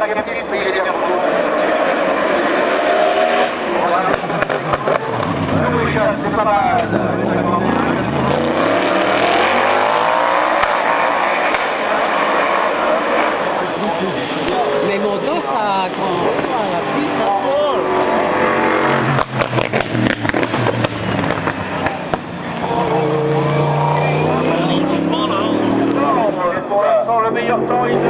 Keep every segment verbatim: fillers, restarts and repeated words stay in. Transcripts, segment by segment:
la captive, payez les recours. Oui, c'est pas mal. Mais mon dos, ça grand, la pluie, ça sort. Pour l'instant, le meilleur temps, il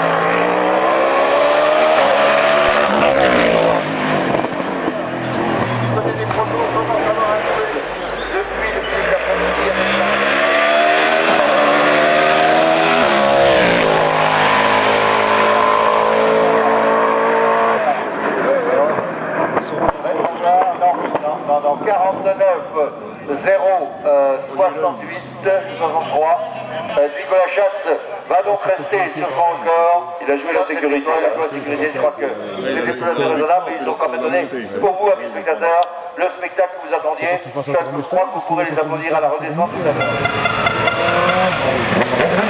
Prenez des protos, comment ça va arriver depuis le début de l'après-midi avec la... Non, non, quarante-neuf zéro soixante-huit soixante-trois. Euh, Nicolas Schatz va donc rester sur son record. Il a joué la sécurité. Il a joué la sécurité. Je crois que c'était tout à fait raisonnable, mais ils ont quand même donné pour vous, amis spectateurs, le spectacle que vous attendiez. Je crois que vous pourrez les applaudir à la redescente tout à l'heure.